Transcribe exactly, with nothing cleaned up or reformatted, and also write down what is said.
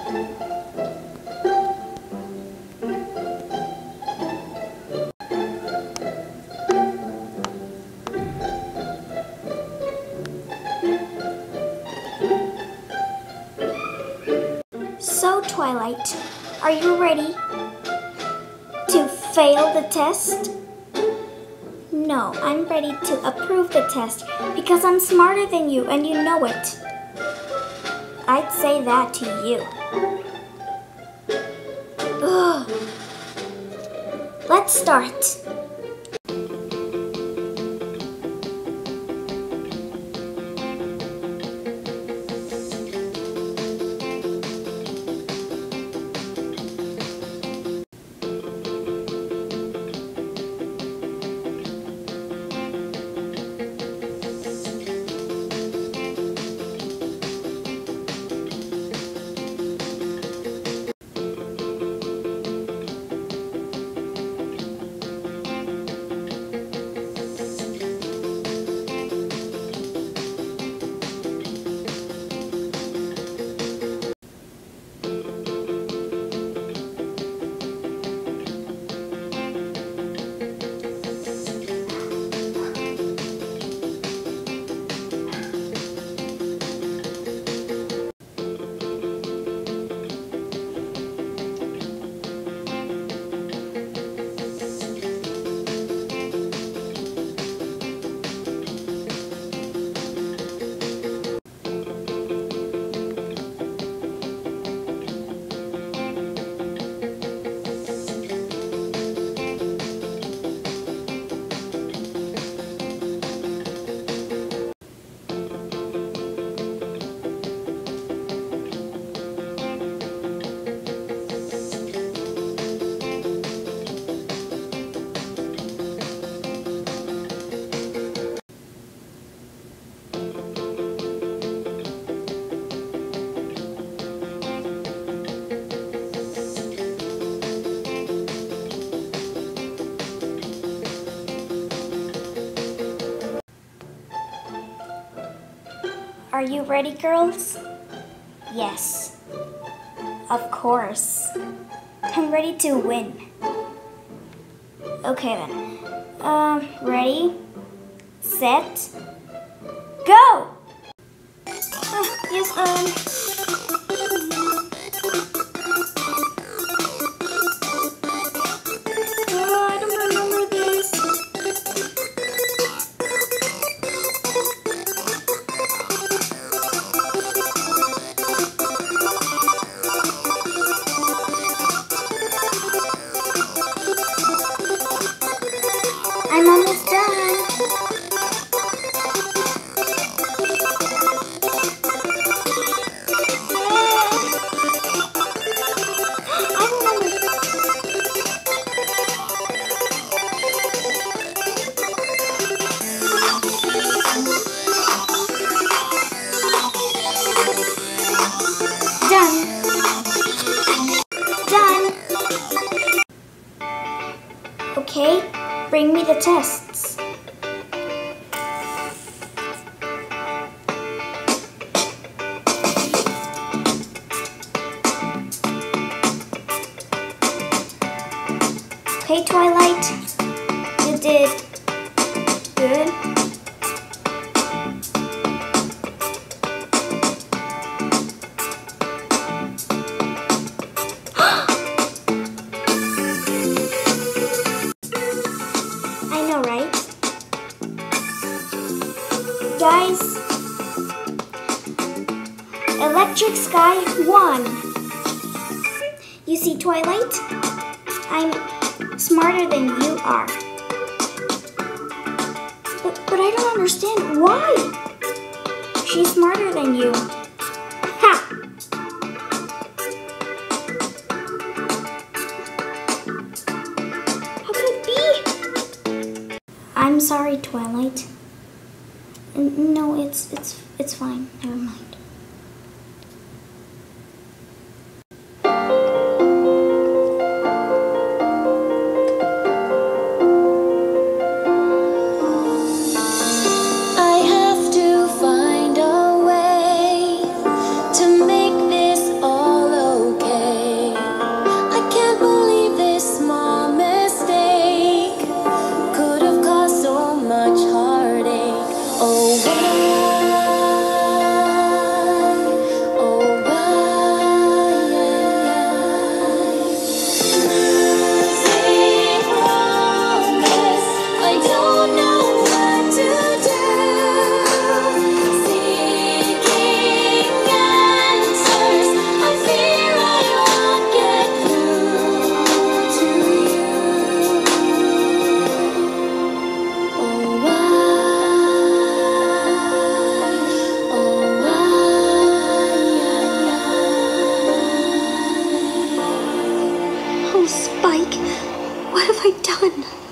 So, Twilight, are you ready to fail the test? No, I'm ready to approve the test because I'm smarter than you and you know it. I'd say that to you. Ugh. Let's start. Are you ready, girls? Yes. Of course. I'm ready to win. Okay then. Um, ready, set, go! Uh, yes, um... Oh, I don't remember this. I'm almost done. I remember. Done. Done. Okay. Bring me the tests. Okay, Twilight, you did good. Guys, Electric Sky won. You see, Twilight, I'm smarter than you are. But, but I don't understand why. She's smarter than you. Ha! How could it be? I'm sorry, Twilight. No, it's it's it's fine. Never mind. To make this all have I done?